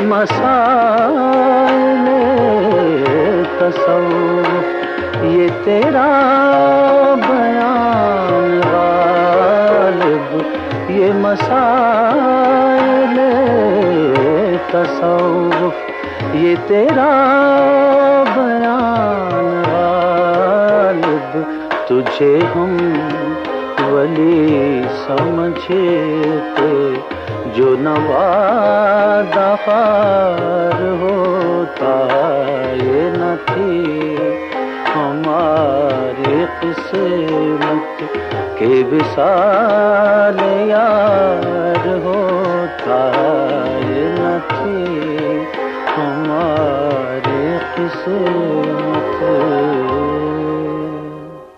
مسائل تصوف یہ تیرا بیان غالب، یہ مسائل تصوف یہ تیرا بیان غالب، تجھے ہم ولی سمجھتے جو نوادہ خوار ہوتا، یہ نہ تھی ہماری قسمت کہ وصال یار ہوتا، یہ نہ تھی ہماری قسمت۔